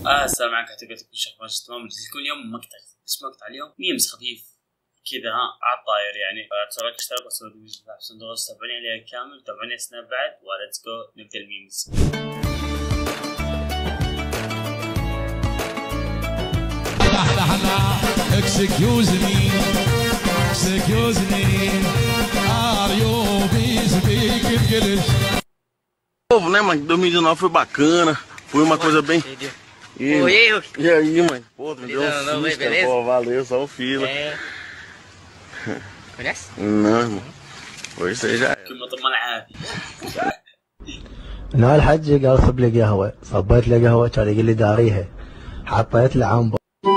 السلام عليكم، اعتقد كل شيء ماشي تمام. لكم اليوم مقطع، اسمه مقطع اليوم ميمز خفيف كذا على الطاير يعني. فترك اشترك وسوي فيديو في صندوق تابعوني عليها كامل، تابعوني سناب بعد، وليتس جو نبدا الميمز. Excuse me, are you speaking English? Novo, né, mãe? 2019 foi bacana, foi uma coisa bem... E aí, mãe? Pô, me deu um susto, pô, valeu, só o fila. Conhece? Não, irmão. Hoje você já era. كلمة طمان عافية. نهار الحج قال صب لي قهوة، صبيت لي قهوة كان يقول لي داريها، حطيت له عنبر.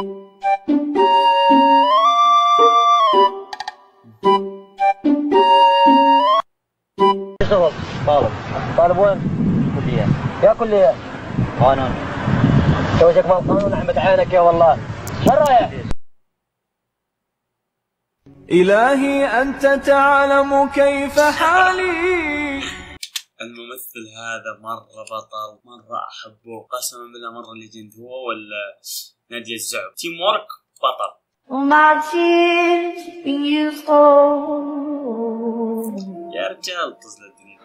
شغل طالب وين؟ كلية. يا كلية قانون. توجك مال قانون احمد عينك يا والله. وين رايح؟ إلهي أنت تعلم كيف حالي. الممثل هذا مرة بطل، مرة أحبه قسما بالله، مرة ليجند. هو ولا نادية الزعب، تيم وورك بطل. يا رجال طز الدنيا.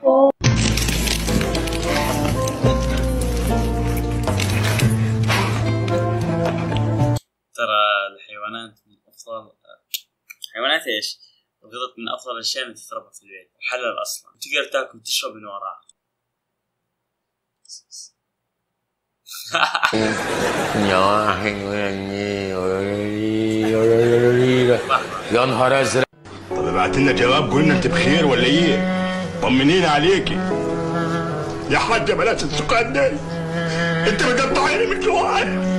ترى الحيوانات من أفضل حيوانات ايش؟ القطط من افضل الاشياء اللي تتربى في البيت وحلال اصلا، تقدر تاكل وتشرب من وراها. يا نهار ازرق. طب ابعت لنا جواب قلنا انت بخير ولا ايه؟ طمنينا عليكي يا حاجه، بلاش السكان دي، انت مقطعيني من جواي.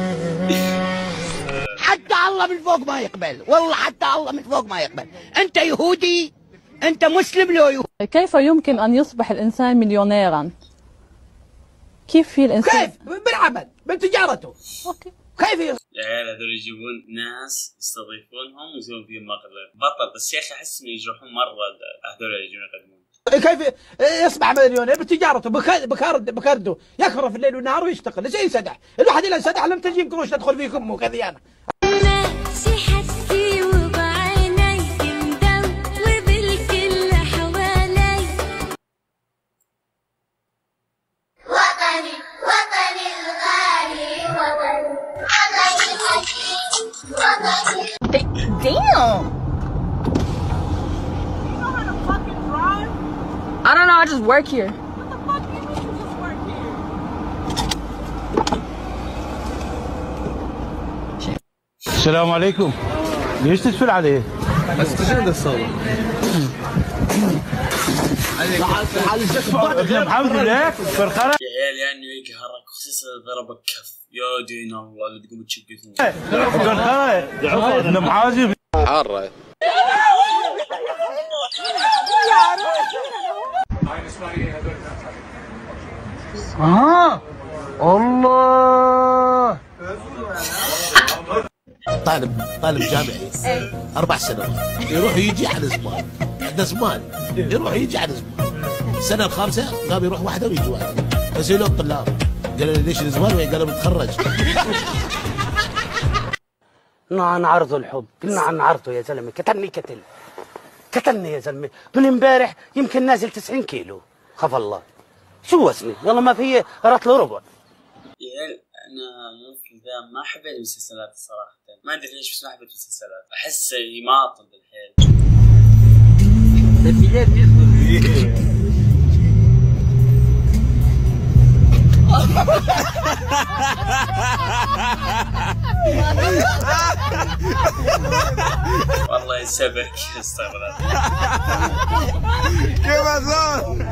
حتى الله من فوق ما يقبل، والله حتى الله من فوق ما يقبل. انت يهودي، انت مسلم لو يهودي. كيف يمكن ان يصبح الانسان مليونيرا؟ كيف في الانسان؟ كيف؟ بالعمل، بالتجارته. اوكي. كيف العيال هذول يجيبون ناس يستضيفونهم ويسوون فيهم مقلب بطل، بس يا اخي احس انه يجرحون مره هذول اللي يجون يقدمون. كيف يصبح مليونير؟ بتجارته، بكرده يكفر في الليل والنهار ويشتغل زي سدح. الواحد اللي سدح لم تجيب قروش تدخل فيه امه كذيانه. ماشي حسي وبعيني مدور بالكل حوالي. وطني وطني الغالي، وطني وطني الحبيب، وطني. Damn. I don't know, I just work here. What the fuck do you mean you just work here? السلام عليكم. ليش تسفل عليه؟ بس تشهد الصوت. ابن محمد ليك فرخرة. يا عيال يعني يقهرك، خصوصا ضربك كف. يا دين الله اللي تقوم تشقثون. فرخرة ابن محازم. حارة. الله. طالب جامعي 4 سنوات، يروح يجي على زمان، عنده زمان يروح يجي على زمان. السنة الخامسة قام يروح واحدة ويجي واحدة. فسألوه الطلاب قالوا لي ليش الزمان؟ قالوا بتخرج. كنا نعرض الحب، كنا نعرضه يا زلمه. كتلني يا زلمه. من امبارح يمكن نازل 90 كيلو. خف الله. شو وزني؟ والله ما في رات له ربع. يا انا ممكن ذا ما حبيت المسلسلات الصراحه، ما ادري ليش بس ما حبيت المسلسلات، احسه يماطل بالحيل. والله يسبك استغفر. ¿Qué pasó?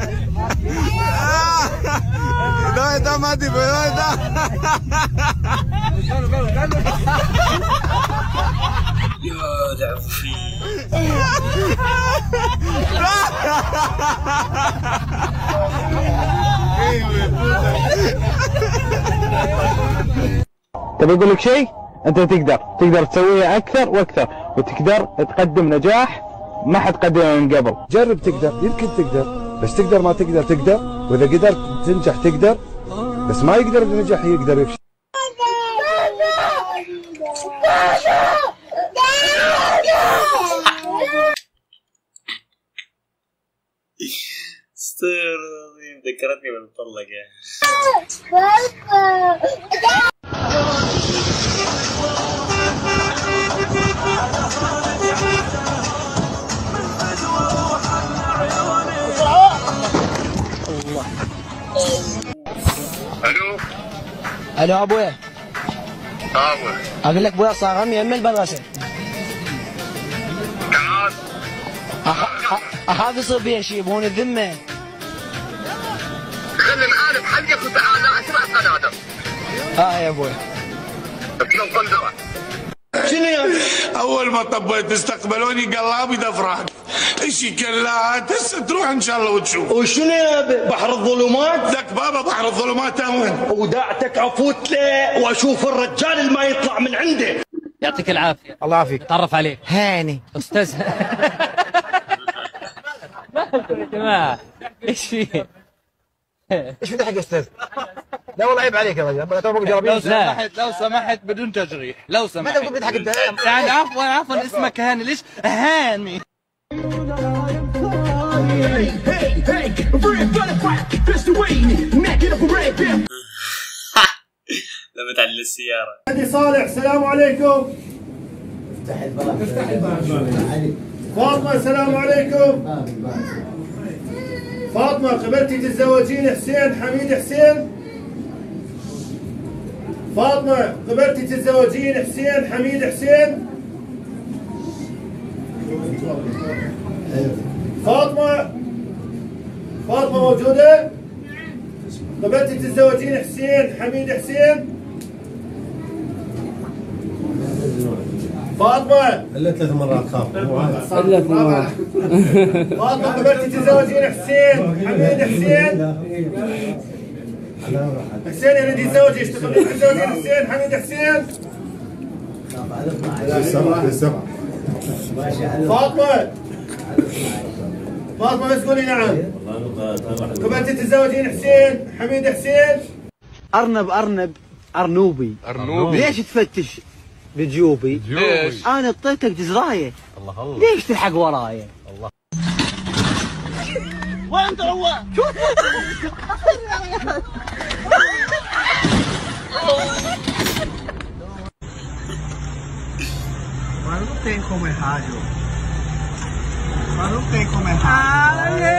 ¿Dónde está Mati? ¿Dónde está? يا ضعفي. تبي اقول لك شيء؟ انت تقدر تسويها اكثر واكثر، وتقدر تقدم نجاح ما حد قدمه من قبل. جرب تقدر، يمكن تقدر، بس تقدر ما تقدر تقدر، واذا قدرت تنجح تقدر، بس ما يقدر النجاح يقدر يفشل. استغفر الله ذكرتني بالمطلقة. الو الو ابويا. ابوي اقول لك ابويا صار عمي يم المدرسه. تعال اخاف يصير بيها شيء بهون الذمه. خلي الان بحلقك وتعال لا اسمع قنادر. يا ابويا. شلون قندره؟ شنو يعني؟ اول ما طبيت استقبلوني قلابي دفران. اشي كلات هسه تروح ان شاء الله وتشوف. وشنو يا بحر الظلمات؟ لك بابا بحر الظلمات وين؟ ودعتك عفوت له واشوف الرجال اللي ما يطلع من عنده. يعطيك العافيه. الله يعافيك. تعرف عليك. هاني استاذ. يا جماعه ايش في؟ ايش بتضحك يا استاذ؟ لا والله عيب عليك يا رجال. لو سمحت بدون تجريح، لو سمحت. متى بتضحك انت؟ يعني عفوا اسمك هاني، ليش هاني؟ لما تعدل السيارة. عندي صالح السلام عليكم. افتح الباب. فاطمة السلام عليكم. فاطمة قبلتي تتزوجين حسين حميد حسين؟ فاطمة قبلتي تتزوجين حسين حميد حسين؟ فاطمة موجودة؟ قبلتي تتزوجين حسين حميد حسين؟ فاطمة إلا 3 مرات خاف. إلا 3 مرات. فاطمة قبلتي تتزوجين حسين حميد حسين؟ حسين يريد يتزوج يشتغل تتزوجين حسين حميد حسين؟ فاطمة بس قولي نعم. قبلتي تتزوجين حسين حميد حسين؟ أرنب أرنوبي ليش تفتش بجيوبي؟ ليش؟ أنا اعطيتك جزراية. الله ليش تلحق وراي؟ الله وين هو؟ شوف Ma non tem come rádio. Ma non tem come rádio.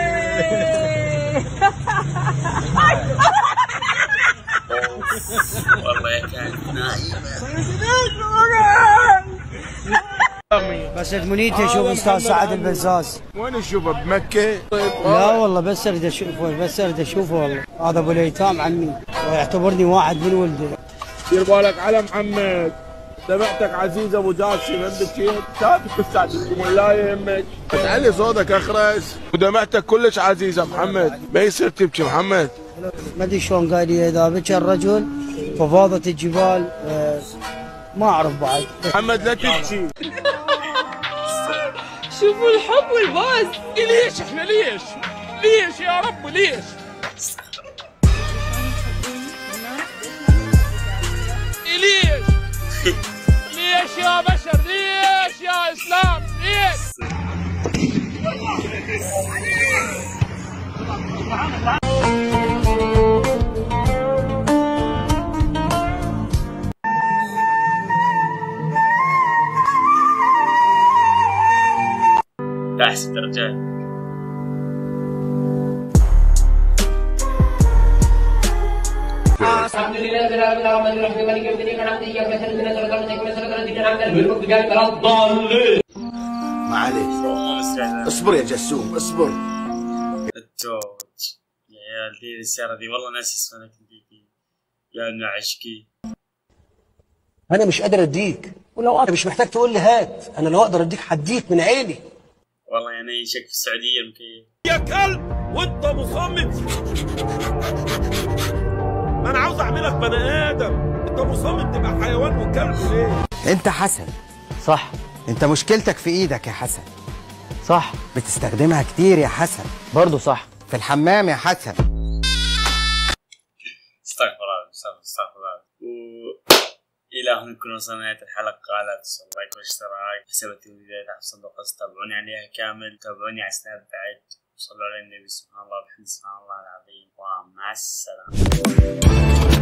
والله يا كان نايمة. بس منيتي اشوف استاذ سعد البزاز. وين اشوفه بمكة؟ لا والله بس اريد اشوفه والله. هذا ابو الايتام عمي ويعتبرني واحد من ولده. دير بالك على محمد. سمعتك عزيز ابو جاسم عندك شيء شافك استاذكم ولا يهمك. تعلي صوتك اخرس ودمعتك كلش عزيزه محمد، ما يصير تبكي محمد. ما ادري شلون قال لي اذا بكى الرجل ففاضت الجبال ما اعرف بعد. محمد لا تبكي. شوفوا الحب والباس. ليش احنا ليش يا رب ليش؟ ليش يا بشر؟ ليش يا اسلام؟ ليش؟ لا احسن رجال. الحمد لله رب العالمين الرحمن الرحيم مالك يوم الدين اياك نعبد واياك نستعين اهدنا الصراط المستقيم صراط الذين انعمت عليهم غير المغضوب عليهم ولا الضالين. معليش اصبر يا جسوم اصبر. التوج يا عيال دي السيارة دي والله ناسي اسمها لكن دي يا ابن عشقي. انا مش قادر اديك ولو انت مش محتاج تقول لي هات. انا لو اقدر اديك هديك من عيني. والله يعني شك في السعودية المكيف. يا كلب وانت مصمم. ما انا عاوز اعملك بني ادم. انت مصمم تبقى حيوان وكلب ليه؟ انت حسن صح. انت مشكلتك في ايدك يا حسن. صح. بتستخدمها كتير يا حسن. برضه صح. في الحمام يا حسن. استغفر الله. الى هنا نكون وصلنا نهاية الحلقة. لا تنسوا اللايك والاشتراك، حسابات الفيديوهات تحت صندوق الوصف، تابعوني عليها كامل، تابعوني على سناب بعد، وصلوا على النبي. سبحان الله وبحمده، سبحان الله العظيم، ومع السلامة.